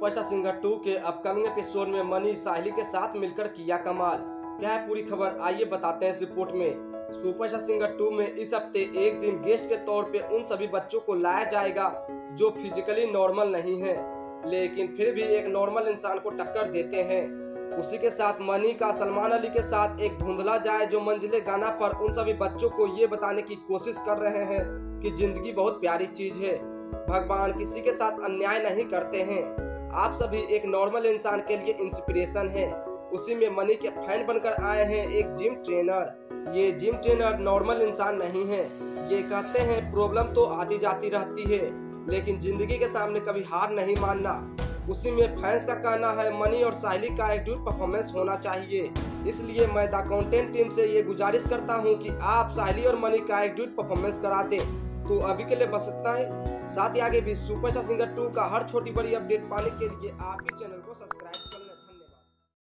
Superstar singer 2 के upcoming episode में मनी साहिली के साथ मिलकर किया कमाल। क्या है पूरी खबर, आइए बताते हैं इस रिपोर्ट में। सुपरस्टार सिंगर 2 में इस हफ्ते एक दिन गेस्ट के तौर पे उन सभी बच्चों को लाया जाएगा जो फिजिकली नॉर्मल नहीं है, लेकिन फिर भी एक नॉर्मल इंसान को टक्कर देते हैं। उसी के साथ मनी का सलमान अली के साथ एक धुंधला जाए जो मंजिले गाना पर उन सभी बच्चों को ये बताने की कोशिश कर रहे हैं कि जिंदगी बहुत प्यारी चीज है, भगवान किसी के साथ अन्याय नहीं करते हैं, आप सभी एक नॉर्मल इंसान के लिए इंस्पिरेशन हैं। उसी में मनी के फैन बनकर आए हैं एक जिम ट्रेनर। ये जिम ट्रेनर नॉर्मल इंसान नहीं है। ये कहते हैं प्रॉब्लम तो आती जाती रहती है, लेकिन जिंदगी के सामने कभी हार नहीं मानना। उसी में फैंस का कहना है मनी और साहिली का एक ड्यूट परफॉर्मेंस होना चाहिए, इसलिए मैं द कंटेंट टीम से ये गुजारिश करता हूँ कि आप साहिली और मनी का एक ड्यूट परफॉर्मेंस करा दें। तो अभी के लिए बस इतना है। साथ ही आगे भी सुपरस्टार सिंगर 2 का हर छोटी बड़ी अपडेट पाने के लिए आप ही चैनल को सब्सक्राइब